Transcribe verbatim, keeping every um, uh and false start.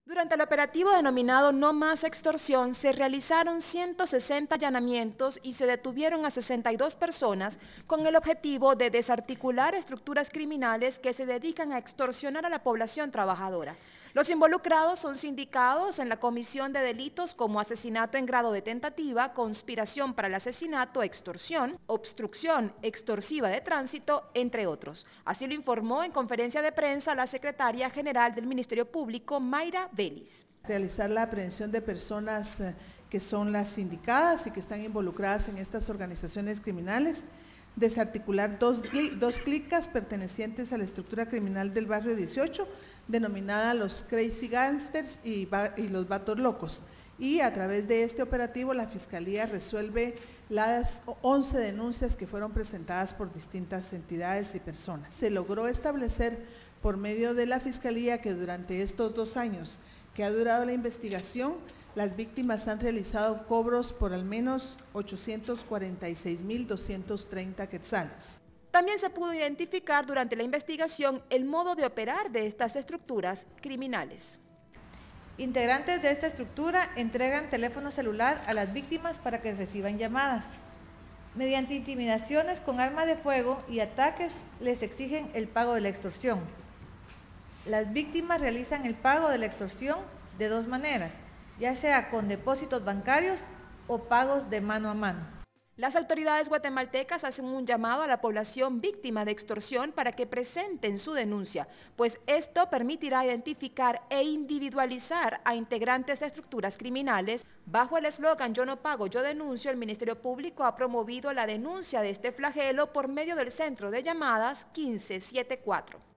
Durante el operativo denominado No Más Extorsión, se realizaron ciento sesenta allanamientos y se detuvieron a sesenta y dos personas con el objetivo de desarticular estructuras criminales que se dedican a extorsionar a la población trabajadora. Los involucrados son sindicados en la comisión de delitos como asesinato en grado de tentativa, conspiración para el asesinato, extorsión, obstrucción extorsiva de tránsito, entre otros. Así lo informó en conferencia de prensa la secretaria general del Ministerio Público, Mayra Vélez. Realizar la aprehensión de personas que son las sindicadas y que están involucradas en estas organizaciones criminales, desarticular dos, dos clicas pertenecientes a la estructura criminal del barrio dieciocho, denominada los Crazy Gangsters y, y los Vatos Locos. Y a través de este operativo la Fiscalía resuelve las once denuncias que fueron presentadas por distintas entidades y personas. Se logró establecer por medio de la Fiscalía que durante estos dos años que ha durado la investigación, las víctimas han realizado cobros por al menos ochocientos cuarenta y seis mil doscientos treinta quetzales. También se pudo identificar durante la investigación el modo de operar de estas estructuras criminales. Integrantes de esta estructura entregan teléfono celular a las víctimas para que reciban llamadas. Mediante intimidaciones con arma de fuego y ataques les exigen el pago de la extorsión. Las víctimas realizan el pago de la extorsión de dos maneras, ya sea con depósitos bancarios o pagos de mano a mano. Las autoridades guatemaltecas hacen un llamado a la población víctima de extorsión para que presenten su denuncia, pues esto permitirá identificar e individualizar a integrantes de estructuras criminales. Bajo el eslogan Yo no pago, yo denuncio, el Ministerio Público ha promovido la denuncia de este flagelo por medio del centro de llamadas quince setenta y cuatro.